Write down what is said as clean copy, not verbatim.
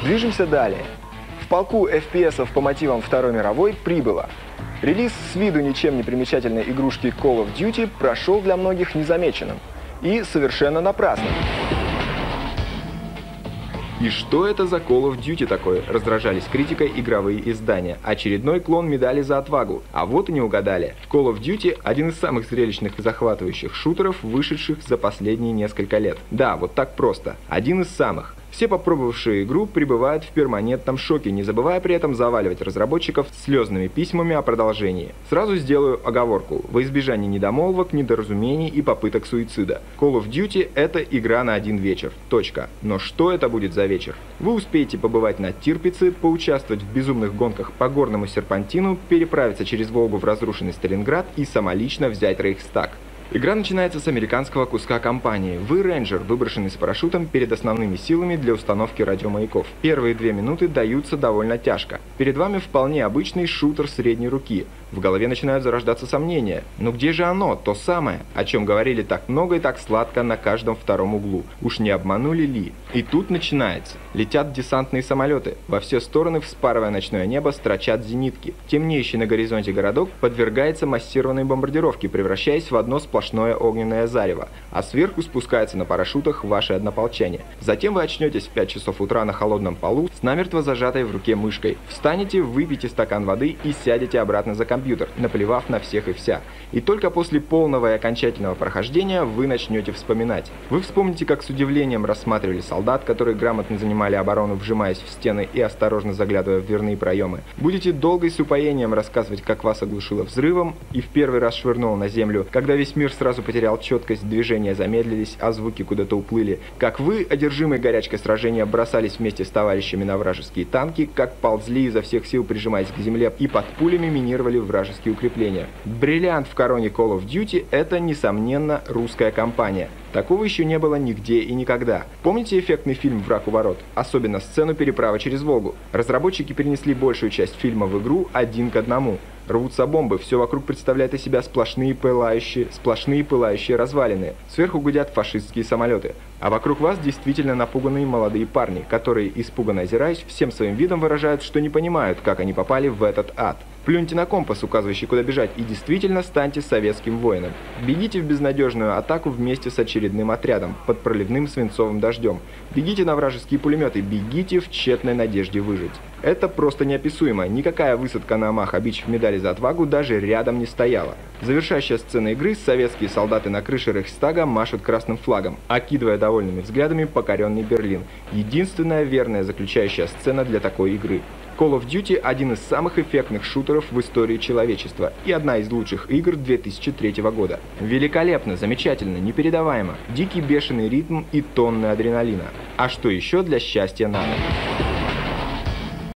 Движемся далее. В полку FPS по мотивам Второй мировой прибыло. Релиз с виду ничем не примечательной игрушки Call of Duty прошел для многих незамеченным. И совершенно напрасно. И что это за Call of Duty такое? Раздражались критикой игровые издания. Очередной клон медали за отвагу. А вот и не угадали. Call of Duty – один из самых зрелищных и захватывающих шутеров, вышедших за последние несколько лет. Да, вот так просто. Один из самых. Все попробовавшие игру пребывают в перманентном шоке, не забывая при этом заваливать разработчиков слезными письмами о продолжении. Сразу сделаю оговорку, во избежание недомолвок, недоразумений и попыток суицида. Call of Duty – это игра на один вечер. Точка. Но что это будет за вечер? Вы успеете побывать на Тирпице, поучаствовать в безумных гонках по горному серпантину, переправиться через Волгу в разрушенный Сталинград и самолично взять Рейхстаг. Игра начинается с американского куска кампании. Вы рейнджер, выброшенный с парашютом перед основными силами для установки радиомаяков. Первые 2 минуты даются довольно тяжко. Перед вами вполне обычный шутер средней руки. В голове начинают зарождаться сомнения. Но где же оно, то самое, о чем говорили так много и так сладко на каждом втором углу? Уж не обманули ли? И тут начинается. Летят десантные самолеты. Во все стороны, вспарывая ночное небо, строчат зенитки. Темнеющий на горизонте городок подвергается массированной бомбардировке, превращаясь в одно сплошное огненное зарево. А сверху спускается на парашютах ваши однополчане. Затем вы очнетесь в 5 часов утра на холодном полу с намертво зажатой в руке мышкой. Встанете, выпьете стакан воды и сядете обратно за компьютер, наплевав на всех и вся. И только после полного и окончательного прохождения вы начнете вспоминать. Вы вспомните, как с удивлением рассматривали солдат, которые грамотно занимали оборону, вжимаясь в стены и осторожно заглядывая в дверные проемы. Будете долго и с упоением рассказывать, как вас оглушило взрывом и в первый раз швырнуло на землю, когда весь мир сразу потерял четкость, движения замедлились, а звуки куда-то уплыли. Как вы, одержимые горячкой сражения, бросались вместе с товарищами на вражеские танки, как ползли изо всех сил, прижимаясь к земле, и под пулями минировали вражеские укрепления. Бриллиант в короне Call of Duty – это, несомненно, русская компания. Такого еще не было нигде и никогда. Помните эффектный фильм «Враг у ворот»? Особенно сцену переправы через Волгу. Разработчики перенесли большую часть фильма в игру 1 к 1. Рвутся бомбы, все вокруг представляет из себя сплошные пылающие развалины. Сверху гудят фашистские самолеты. А вокруг вас действительно напуганные молодые парни, которые, испуганно озираясь, всем своим видом выражают, что не понимают, как они попали в этот ад. Плюньте на компас, указывающий, куда бежать, и действительно станьте советским воином. Бегите в безнадежную атаку вместе с очередным отрядом, под проливным свинцовым дождем. Бегите на вражеские пулеметы, бегите в тщетной надежде выжить. Это просто неописуемо. Никакая высадка на Амаха-Бич в медали за отвагу даже рядом не стояла. Завершающая сцена игры: советские солдаты на крыше Рейхстага машут красным флагом, окидывая довольными взглядами покоренный Берлин. Единственная верная заключающая сцена для такой игры. Call of Duty – один из самых эффектных шутеров в истории человечества и одна из лучших игр 2003 года. Великолепно, замечательно, непередаваемо. Дикий бешеный ритм и тонны адреналина. А что еще для счастья надо?